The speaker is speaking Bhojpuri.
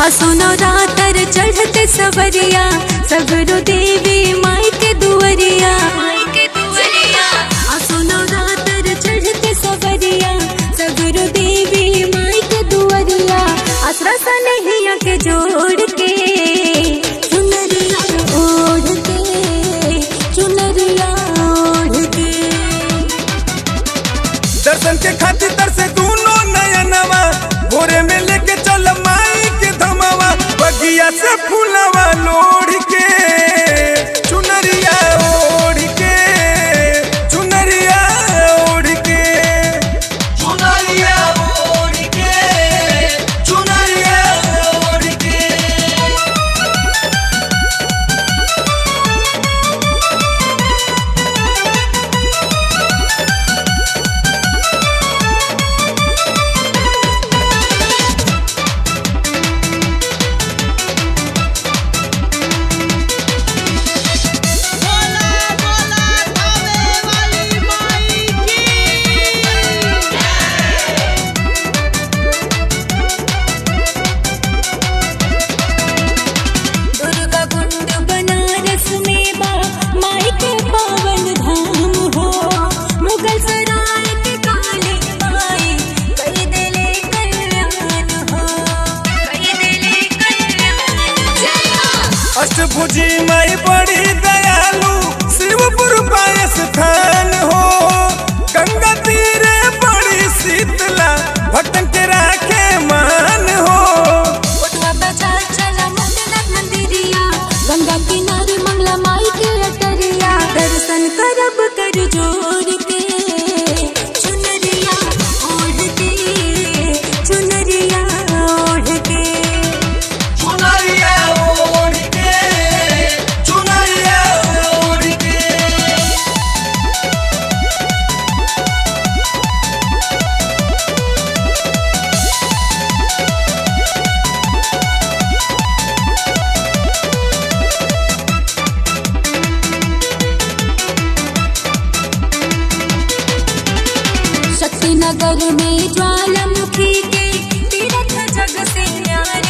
असुनो रातर चढ़ते सवरिया सगरो देवी माई के दुवरिया असुनो रातर चढ़ते सवरिया सगरो देवी माई के दुवरिया असरा सनहिया के जोड़ के चुनरिया ओढ़ के चुनरिया ओढ़ के दर्शन के खातिर तरसे दोनों नयनवा भोरे में लेके चल माई के धमवा बगिया से फूलवा लोढ़ के चुनरिया ओढ़ के चुनरिया ओढ़ के चुनरिया ओढ़ के चुनरिया ओढ़ के अष्टभुजी माई बड़ी दयालु शिवपुर पाय स्थान हो गंगा तीरे बड़ी शीतला भक्तन के राखे मान हो गंगा किनारे मंगला माई के अटरिया दर्शन करब कर जोर के चुनरिया ओढ़ के चुनरिया ओढ़ के चुनरिया ओढ़ के चुनरिया ओढ़ के शक्ति नगर में ज्वालामुखी के तीर्थ जग से न्यारे